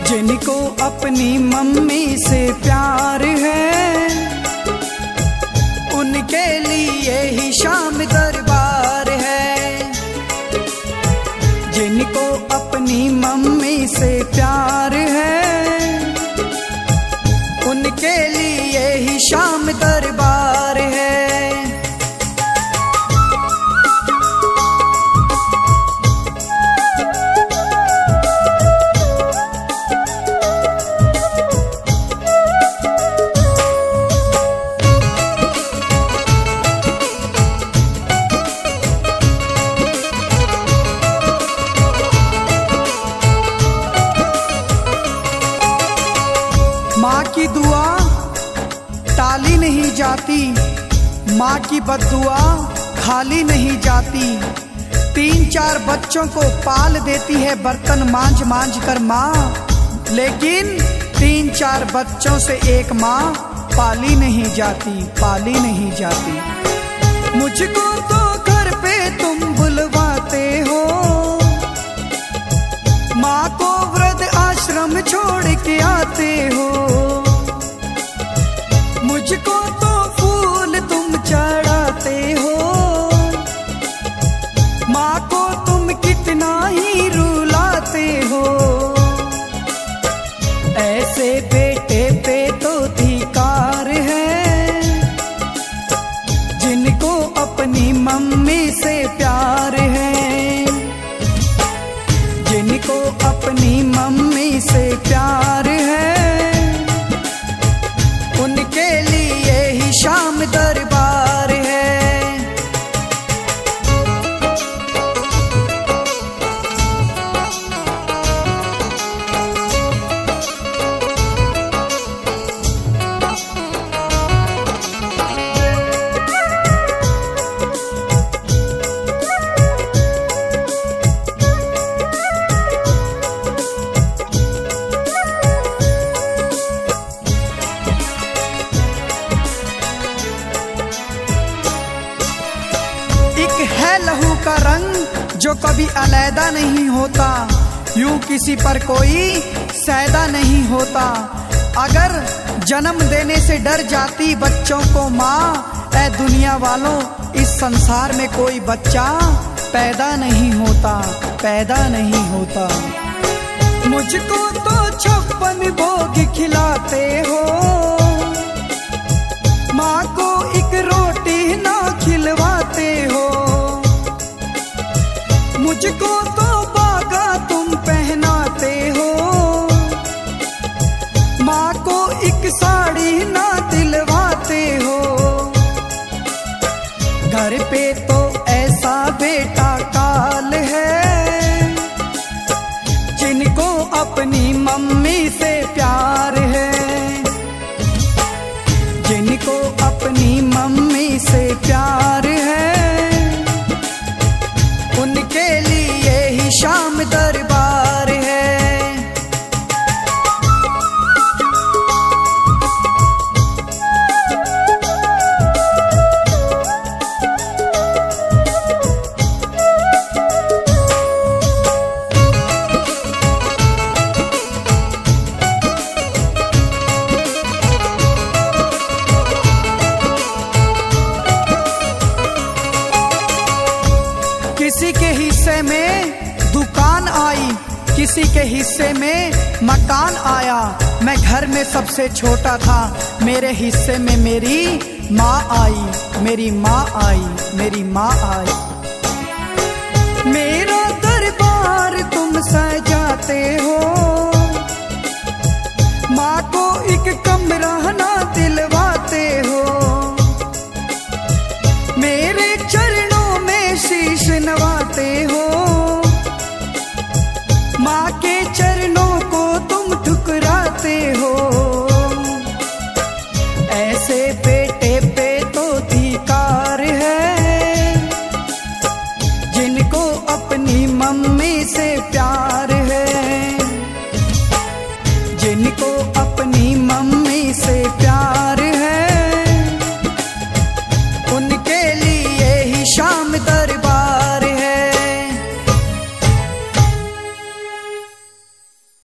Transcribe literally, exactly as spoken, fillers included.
जिनको अपनी मम्मी से प्यार है, उनके लिए ही शाम दरबार है। जिनको अपनी मम्मी से प्यार है, उनके लिए ही शाम दरबार है। माँ की दुआ टाली नहीं जाती, माँ की बद्दुआ खाली नहीं जाती। तीन चार बच्चों को पाल देती है बर्तन मांझ मांझ कर माँ, लेकिन तीन चार बच्चों से एक माँ पाली नहीं जाती, पाली नहीं जाती। मुझको तो घर पे तुम बुलवाते हो, माँ को वृद्ध आश्रम छोड़ के आते हो। मुझको तो फूल तुम चढ़ाते हो, माँ को तुम कितना ही रुलाते हो। ऐसे बेटे पे तो धिक्कार है, जिनको अपनी मम्मी से प्यार है। जिनको अपनी मम्मी से प्यार है, उनके लिए ही शाम दरबार है। है लहू का रंग जो कभी अलैदा नहीं होता, यूं किसी पर कोई सैदा नहीं होता। अगर जन्म देने से डर जाती बच्चों को माँ, ऐ दुनिया वालों इस संसार में कोई बच्चा पैदा नहीं होता, पैदा नहीं होता। मुझको तो छप्पन भोग खिलाते हो, माँ को एक रोटी ना खिलवाते हो। मुझको तो बागा तुम पहनाते हो, माँ को एक साड़ी ना दिलवाते हो। घर पे तो ऐसा बेटा काल है, जिनको अपनी मम्मी से प्यार है। जिनको अपनी मम्मी से प्यार है, उनके लिए ही शाम दरबार है। किसी के हिस्से में दुकान आई, किसी के हिस्से में मकान आया। मैं घर में सबसे छोटा था, मेरे हिस्से में मेरी माँ आई, मेरी माँ आई, मेरी माँ आई। मेरा दरबार तुम सजाते हो, माँ को एक कमरा ना दिलवाते हो। मेरे चरणों में शीश नवाते हो, माँ के चरणों को तुम ठुकराते हो। ऐसे बेटे पे तो धिक्कार है, जिनको अपनी मम्मी से प्यार है। जिनको